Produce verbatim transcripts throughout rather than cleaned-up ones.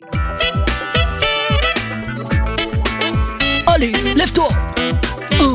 Allez, lève-toi. Un.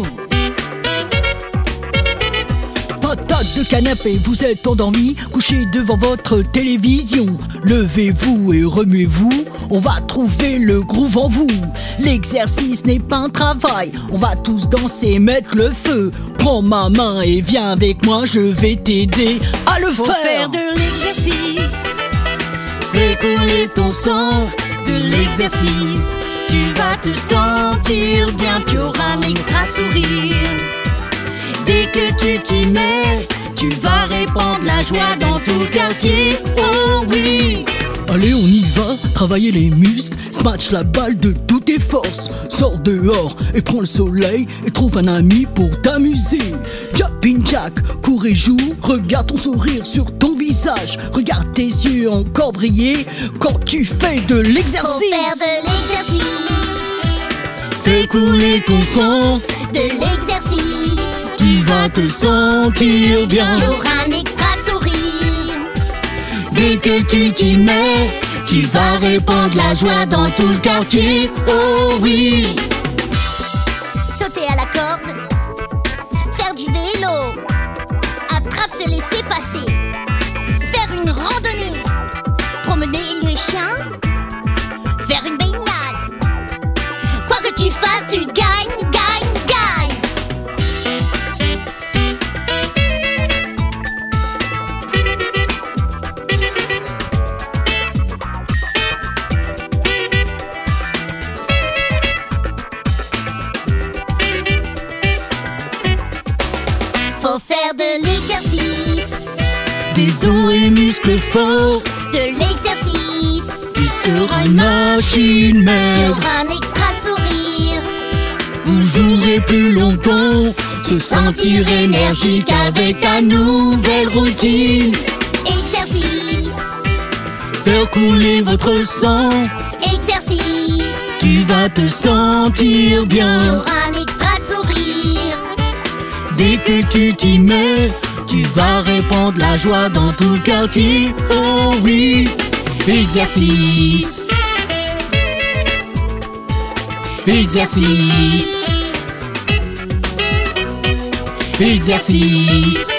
Patate de canapé, vous êtes endormi, couché devant votre télévision. Levez-vous et remuez-vous, on va trouver le groove en vous. L'exercice n'est pas un travail, on va tous danser, mettre le feu. Prends ma main et viens avec moi, je vais t'aider à le Faut faire. faire de l'exercice. Fais couler ton sang. De l'exercice. Tu vas te sentir bien, tu auras un extra sourire. Dès que tu t'y mets, tu vas répandre la joie dans tout le quartier. Oh oui! Allez, on y va, travailler les muscles, smash la balle de toutes tes forces. Sors dehors et prends le soleil et trouve un ami pour t'amuser. Jumping jack, cours et joue, regarde ton sourire sur ton visage. Regarde tes yeux encore briller quand tu fais de l'exercice. Faut faire de l'exercice. Fais couler ton sang, De l'exercice. tu vas te sentir bien. Tu auras un extra sourire. Dès que tu t'y mets, tu vas répandre la joie dans tout le quartier. Oh oui! Sauter à la corde. Faire du vélo. Attrape, se laisser passer. Faire une randonnée. Promener le chien. Faire une baignade. Quoi que tu fasses, tu gagnes, gagnes, gagnes. Faut faire de l'exercice. Des os et muscles forts, De l'exercice. tu seras une machine Tu maigre. auras un extra sourire. Vous jouerez plus longtemps, se sentir énergique avec ta nouvelle routine. Exercice. Faire couler votre sang, Exercice. tu vas te sentir Tu bien. auras un extra sourire. Dès que tu t'y mets, tu vas répandre la joie dans tout le quartier. Oh oui! Exercice. Exercice. Exercice.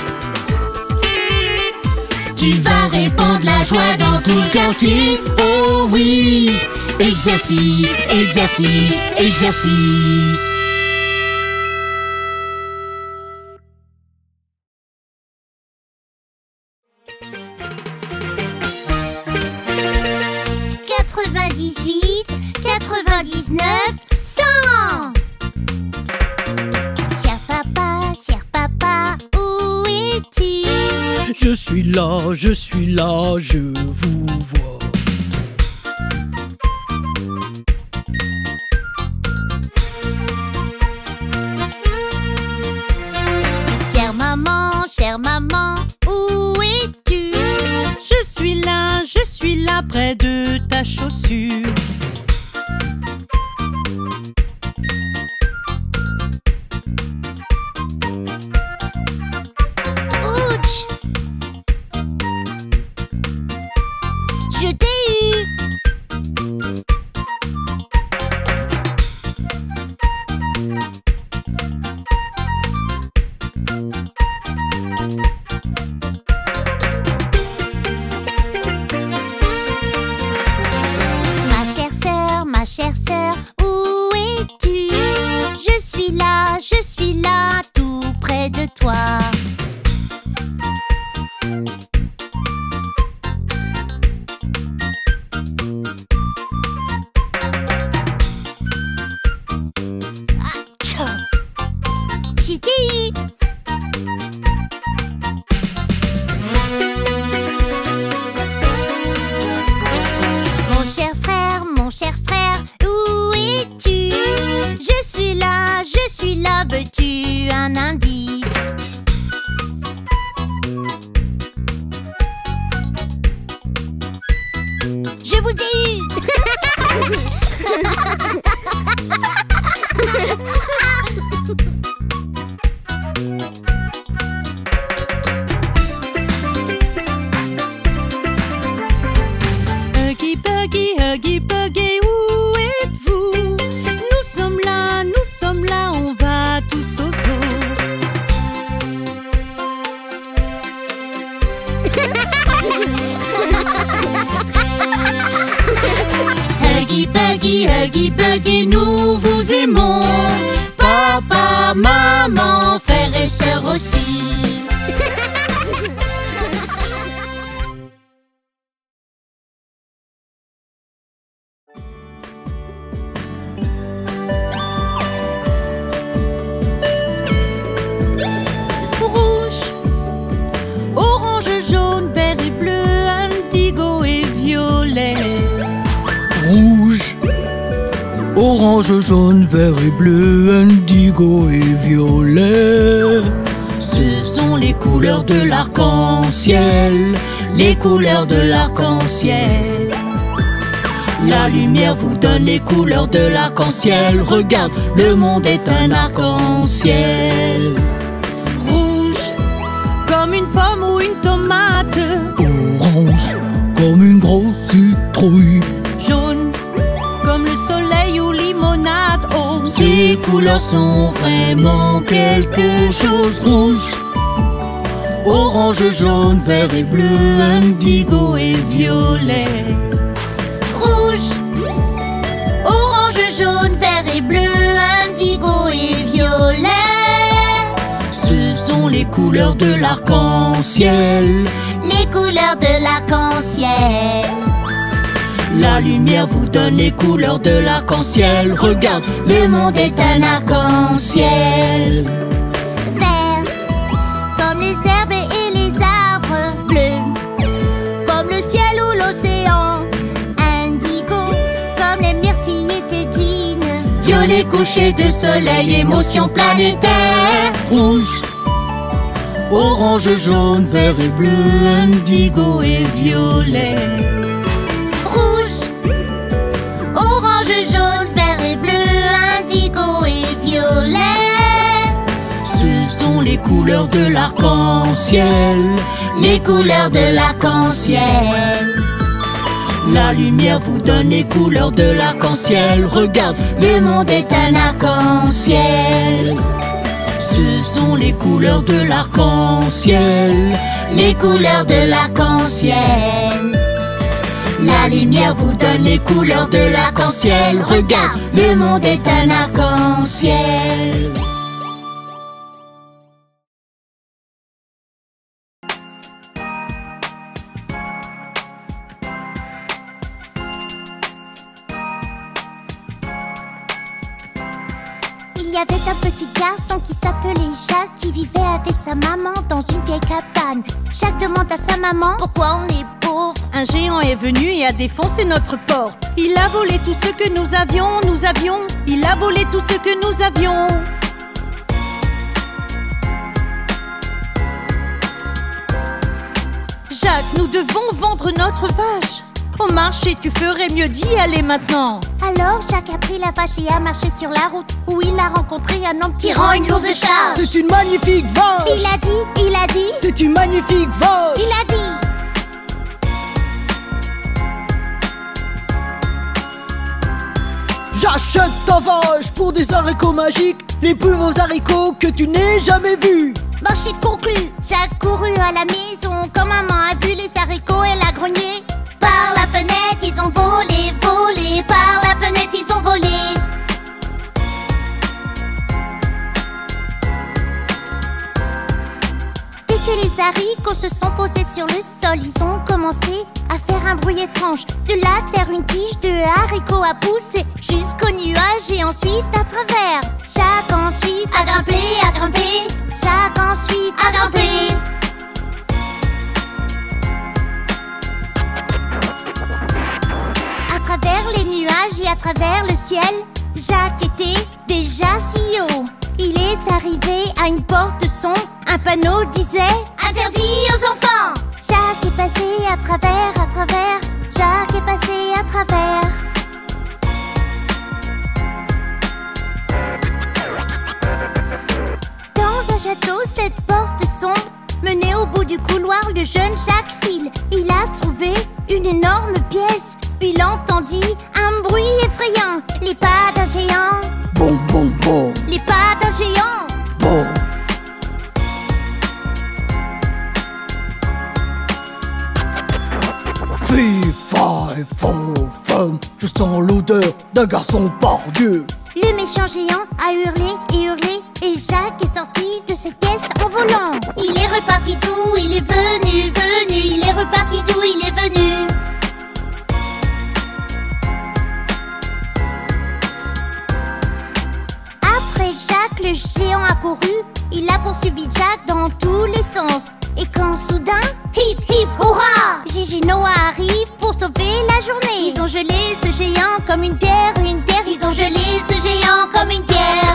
Tu vas répandre la joie dans tout le quartier. Oh oui! Exercice, exercice, exercice. quatre-vingt-dix-huit, quatre-vingt-dix-neuf, cent. Cher papa, cher papa, où es-tu? Je suis là, je suis là, je vous vois. Chère maman, chère maman, où es-tu? Je suis là, je suis là près de ta chaussure. Ouch! Je t'ai eu! Ma chère sœur, ma chère sœur, où es-tu? Je suis là, je suis là, tout près de toi. Atcha! Je t'ai eu! Mon cher frère, mon cher frère, où es-tu? Je suis là, je suis là, veux-tu un indice? Je vous ai eu! Huggy Bear Buggy, Huggy Buggy, où êtes-vous? Nous sommes là, nous sommes là, on va tous au zoo. Huggy Buggy, Huggy Buggy, nous vous aimons. Papa, maman, frères et sœurs aussi. Rouge, orange, jaune, vert et bleu, indigo et violet. Rouge, orange, jaune, vert et bleu, indigo et violet. Ce sont les couleurs de l'arc-en-ciel, les couleurs de l'arc-en-ciel. La lumière vous donne les couleurs de l'arc-en-ciel. Regarde, le monde est un arc-en-ciel. Rouge, comme une pomme ou une tomate. Orange, comme une grosse citrouille. Jaune, comme le soleil ou limonade. Oh, ces couleurs sont vraiment quelque chose. Rouge, orange, jaune, vert et bleu, indigo et violet. Rouge, orange, jaune, vert et bleu, indigo et violet. Ce sont les couleurs de l'arc-en-ciel. Les couleurs de l'arc-en-ciel. La lumière vous donne les couleurs de l'arc-en-ciel. Regarde, Le monde est un arc-en-ciel. Vert, comme les herbes et les arbres. Bleu, comme le ciel ou l'océan. Indigo, comme les myrtilles et tétines. violet, coucher de soleil, émotion planétaire. Rouge, orange, jaune, vert et bleu, indigo et violet. Rouge, orange, jaune, vert et bleu, indigo et violet. Ce sont les couleurs de l'arc-en-ciel. Les couleurs de l'arc-en-ciel. La lumière vous donne les couleurs de l'arc-en-ciel. Regarde, Le monde est un arc-en-ciel. ce sont les couleurs de l'arc-en-ciel. Les couleurs de l'arc-en-ciel. La lumière vous donne les couleurs de l'arc-en-ciel. Regarde, Le monde est un arc-en-ciel. Il y avait un petit garçon qui s'appelait Jacques, qui vivait avec sa maman dans une vieille cabane. Jacques demande à sa maman: pourquoi on est pauvre? un géant est venu et a défoncé notre porte. Il a volé tout ce que nous avions, nous avions. Il a volé tout ce que nous avions. Jacques, nous devons vendre notre vache. Au marché, tu ferais mieux d'y aller maintenant. Alors Jacques a pris la vache et a marché sur la route, où il a rencontré un homme tirant une lourde charge. C'est une magnifique vache. Il a dit, il a dit, C'est une magnifique vache. il a dit. J'achète ta vache pour des haricots magiques, les plus beaux haricots que tu n'aies jamais vus. Marché conclu. Jacques courut à la maison. Quand maman a vu les haricots, elle a grogné. Par la fenêtre, ils ont volé, volé. Par la fenêtre, ils ont volé. Dès que les haricots se sont posés sur le sol, ils ont commencé à faire un bruit étrange. De la terre, une tige de haricots a poussé jusqu'au nuage et ensuite à travers. Jacques ensuite a grimpé, a grimpé. Jacques ensuite a grimpé. À travers les nuages et à travers le ciel, Jacques était déjà si haut. Il est arrivé à une porte sombre. Un panneau disait: interdit aux enfants. Jacques est passé à travers, à travers. Jacques est passé à travers. Dans un château, cette porte sombre menait au bout du couloir. Le jeune Jacques file. Il a trouvé une énorme pièce. Puis il entendit un bruit effrayant. Les pas d'un géant. Bon, bon, bon. Les pas d'un géant. Bon. Fille, faille, faux, femme, je sens l'odeur d'un garçon pardieu. Le méchant géant a hurlé et hurlé, et Jacques est sorti de ses caisses en volant. Il est reparti tout, il est venu, venu, il est reparti tout, il est venu. Après Jacques, le géant a couru, il a poursuivi Jacques dans tous les sens. Et quand soudain, hip hip hurrah, Gigi Noah arrive pour sauver la journée. Ils ont gelé ce géant comme une pierre, une pierre. Ils ont gelé ce géant comme une pierre.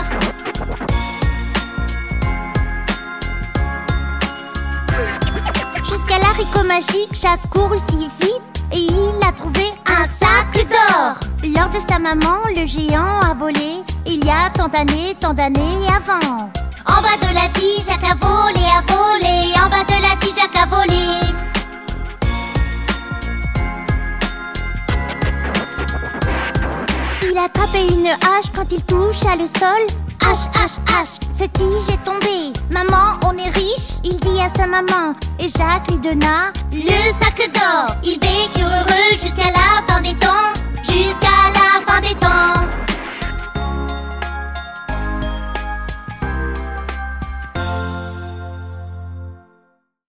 Jusqu'à l'haricot magique, Jacques courut si vite et il a trouvé un sac d'or. Lors de sa maman, le géant a volé. Il y a tant d'années, tant d'années avant. En bas de la tige, Jacques a volé, a volé. En bas de la tige, Jacques a volé. Il a attrapé une hache quand il toucha le sol. Hache, hache, hache, cette tige est tombée. Maman, on est riche, il dit à sa maman. Et Jacques lui donna le sac d'or. Ils vécurent heureux jusqu'à la fin